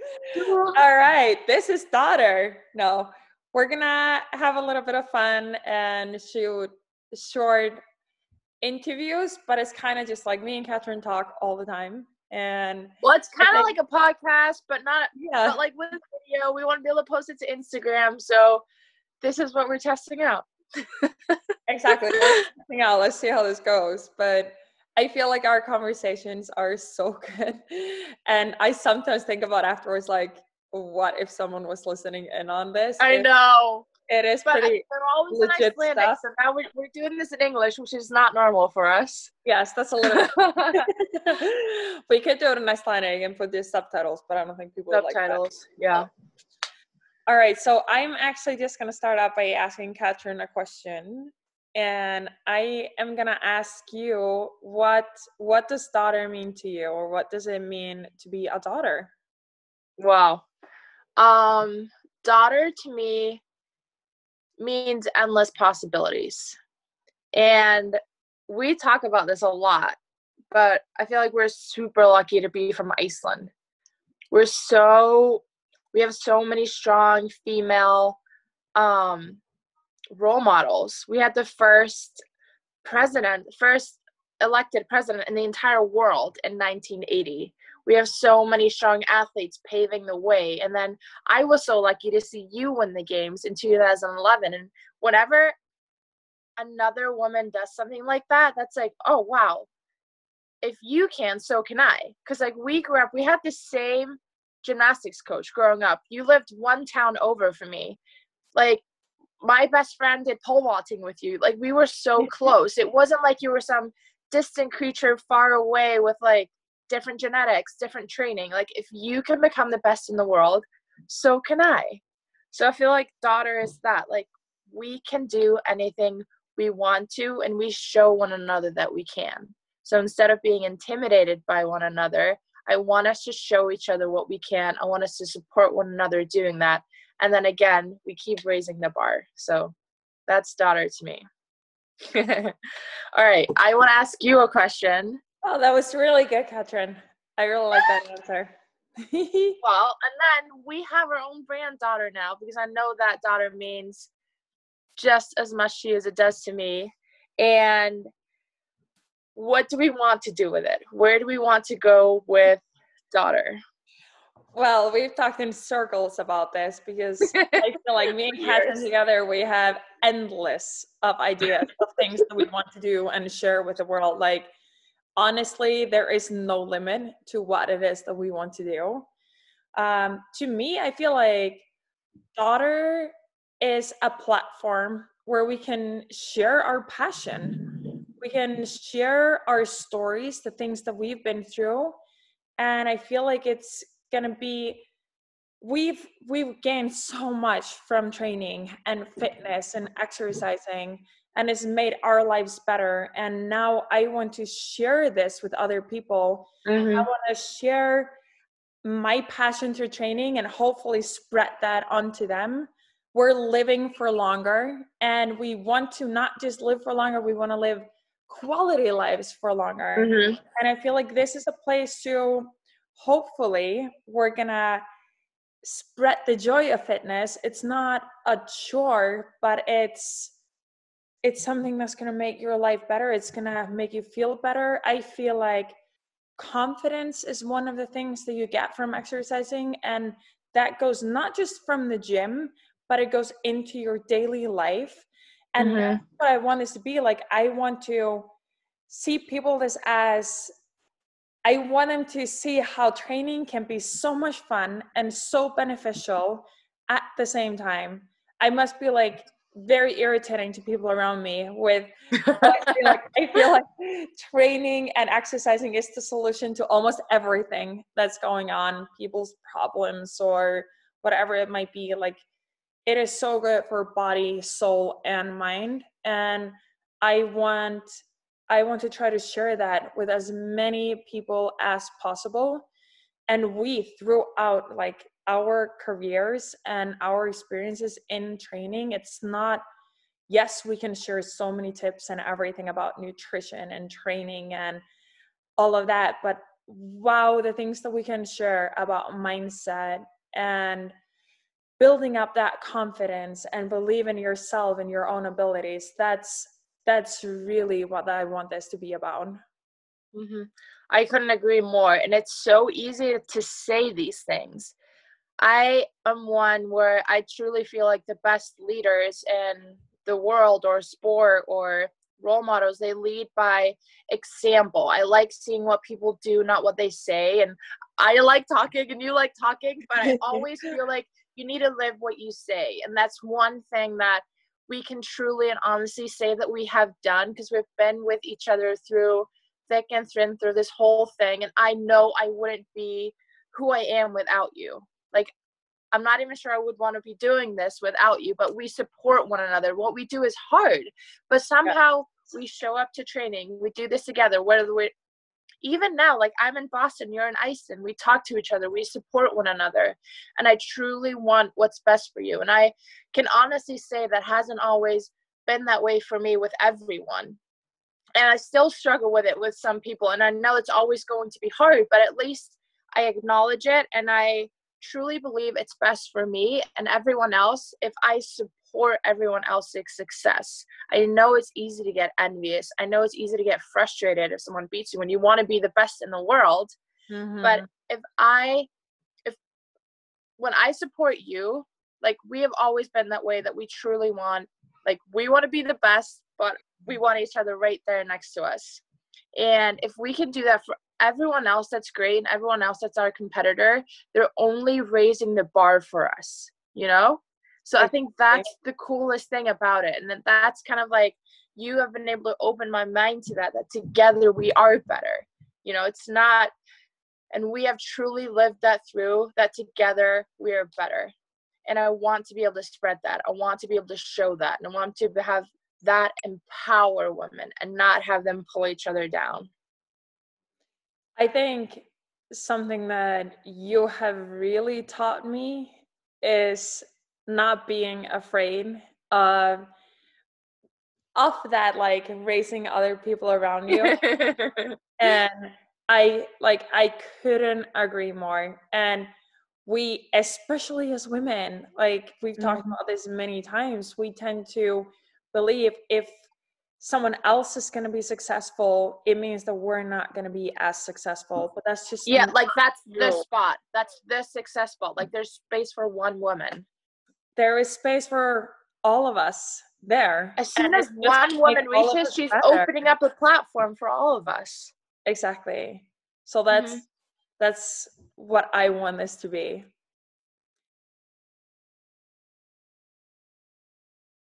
All right, this is Dottir. No, we're gonna have a little bit of fun and shoot short interviews, but it's kind of just like me and Catherine talk all the time. And Well, it's I kind of think, like a podcast, but yeah, like with video, we want to be able to post it to Instagram. So this is what we're testing out. exactly. We're testing out. Let's see how this goes. But I feel like our conversations are so good. And I sometimes think about afterwards, like, what if someone was listening in on this? I know. It is But pretty they're always in legit Icelandic, stuff. so now we're doing this in English, which is not normal for us. Yes, that's a little bit. We could do it in Icelandic and put the subtitles, but I don't think people would like that. Subtitles, yeah. All right, so I'm actually just going to start out by asking Catherine a question. And I am going to ask you, what does daughter mean to you? Or what does it mean to be a daughter? Wow. Daughter to me means endless possibilities. And we talk about this a lot, but I feel like we're super lucky to be from Iceland. We have so many strong female role models. We had the first elected president in the entire world in 1980. We have so many strong athletes paving the way. And then I was so lucky to see you win the games in 2011. And whenever another woman does something like that, that's like, oh, wow. If you can, so can I. Because like we grew up, we had the same gymnastics coach growing up. You lived one town over from me. Like my best friend did pole vaulting with you. Like we were so close. It wasn't like you were some distant creature far away with like different genetics, different training. Like if you can become the best in the world, so can I. So I feel like daughter is that. Like we can do anything we want to, and we show one another that we can. So instead of being intimidated by one another, I want us to show each other what we can. I want us to support one another doing that. And then again, we keep raising the bar. So that's daughter to me. All right. I want to ask you a question. Oh, that was really good, Catherine. I really like that answer. Well, and then we have our own brand daughter now, because I know that daughter means just as much to you as it does to me. And what do we want to do with it? Where do we want to go with daughter? Well, we've talked in circles about this because I feel like me and Catherine together, we have endless of ideas of things that we want to do and share with the world. Like, honestly, there is no limit to what it is that we want to do. To me, I feel like Daughter is a platform where we can share our passion. We can share our stories, the things that we've been through. And I feel like it's gonna be we've gained so much from training and fitness and exercising, and it's made our lives better. And now I want to share this with other people. I want to share my passion through training and hopefully spread that onto them. We're living for longer, and we want to not just live for longer, we want to live quality lives for longer. And I feel like this is a place to, hopefully, we're gonna spread the joy of fitness. It's not a chore, but it's something that's gonna make your life better. It's gonna make you feel better. I feel like confidence is one of the things that you get from exercising, and that goes not just from the gym, but it goes into your daily life. And that's what I want this to be like. I want to see people as I want them to see how training can be so much fun and so beneficial at the same time. I must be like very irritating to people around me with I feel like training and exercising is the solution to almost everything that's going on, people's problems or whatever it might be. Like, it is so good for body, soul, and mind. And I want to try to share that with as many people as possible. And we, throughout like our careers and our experiences in training, it's not, yes, we can share so many tips and everything about nutrition and training and all of that, but wow, the things that we can share about mindset and building up that confidence and believe in yourself and your own abilities. That's really what I want this to be about. Mm-hmm. I couldn't agree more. And it's so easy to say these things. I am one where I truly feel like the best leaders in the world or sport or role models, they lead by example. I like seeing what people do, not what they say. And I like talking and you like talking, but I always feel like you need to live what you say. And that's one thing that we can truly and honestly say that we have done, because we've been with each other through thick and thin through this whole thing. And I know I wouldn't be who I am without you. Like, I'm not even sure I would want to be doing this without you, but we support one another. What we do is hard, but somehow we show up to training. We do this together. Whether we, even now, like I'm in Boston, you're in Iceland, we talk to each other, we support one another. And I truly want what's best for you. And I can honestly say that hasn't always been that way for me with everyone. And I still struggle with it with some people. And I know it's always going to be hard, but at least I acknowledge it. And I truly believe it's best for me and everyone else if I support everyone else's success. I know it's easy to get envious. I know it's easy to get frustrated if someone beats you when you want to be the best in the world. Mm-hmm. But if when I support you, like we have always been that way, that we truly want, like we want to be the best, but we want each other right there next to us. And if we can do that for everyone else, that's great. And everyone else that's our competitor, they're only raising the bar for us, you know? So I think that's the coolest thing about it. And that's kind of like, you have been able to open my mind to that together we are better. You know, it's not, and we have truly lived that through, that together we are better. And I want to be able to spread that. I want to be able to show that. And I want to have that empower women and not have them pull each other down. I think something that you have really taught me is not being afraid of that, like raising other people around you. And I couldn't agree more. And we, especially as women, like we've talked about this many times, we tend to believe if someone else is going to be successful, it means that we're not going to be as successful. But that's just like that's the spot. That's the success spot. Like there's space for one woman. There is space for all of us there. As soon as one woman reaches, she's opening up a platform for all of us. Exactly. So that's what I want this to be.